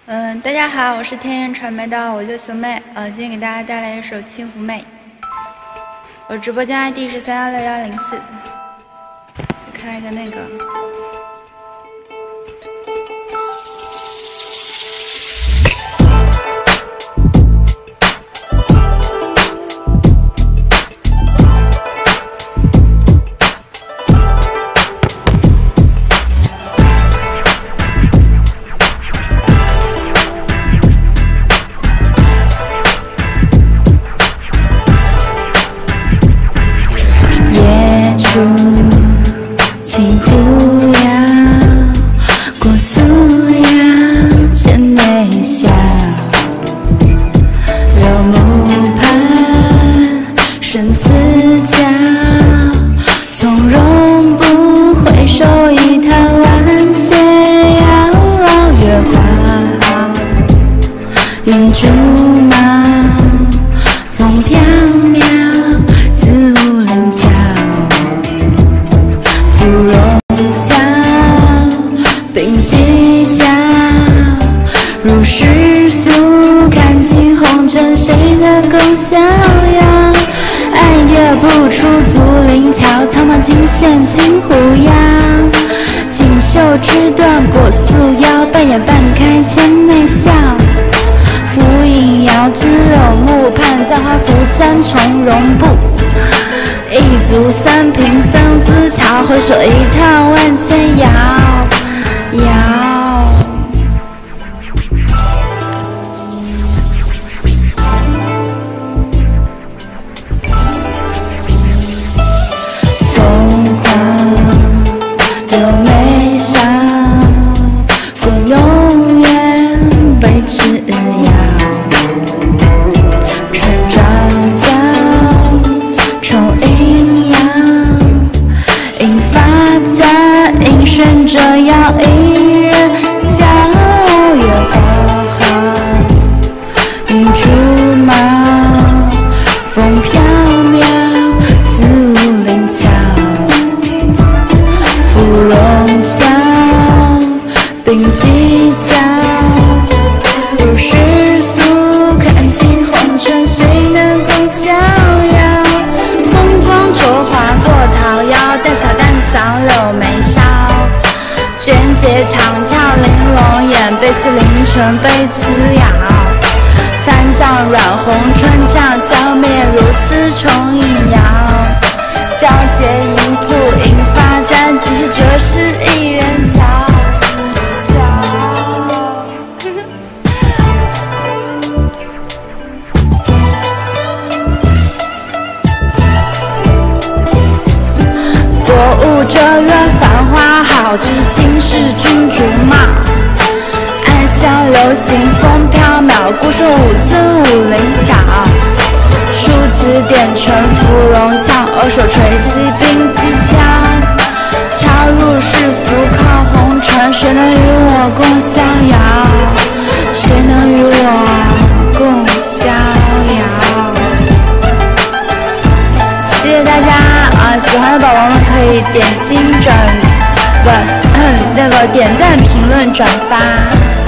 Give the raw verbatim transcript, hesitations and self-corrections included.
嗯，大家好，我是天元传媒的我叫熊妹，呃，今天给大家带来一首《青湖妹》。我直播间 I D 是三幺六幺零四，开一个那个。青湖呀，过苏呀，真美笑。柳木畔，生刺角，从容不回首，一叹万劫遥。月华，云竹马，风飘渺，自无棱角。芙蓉桥，并技巧，入世俗，看尽红尘，谁能更逍遥？爱也不出竹林桥，苍茫尽现金湖腰。锦绣之断过素腰，半掩半开千媚笑。浮影摇枝柳木畔，簪花拂沾从容不。一足三平三姿巧，回首一叹万千遥遥。凤凰柳眉梢，滚龙眼被吃药。春长笑，愁阴阳，银发在阴身着摇，一人笑。月花好，云竹马，风飘渺，自无棱角。芙蓉桥，并技巧，入世俗，看尽红尘，谁能更逍遥？风光灼划过桃夭，淡扫淡扫柳眉梢。卷睫长翘玲珑眼，被似凌唇被刺咬。三丈软红春帐，消灭如丝虫影摇。皎洁银铺银发簪，几时折是一人瞧。国务这月繁花好，只是倾世君竹帽。暗香流行风飘渺，孤树舞姿武灵巧。梳指点唇芙蓉俏，耳手垂击并技巧。插入世俗靠红尘，谁能与我共逍遥？谁能与我共逍遥？谢谢大家啊！喜欢的宝宝们可以点心转，不，那个点赞、评论、转发。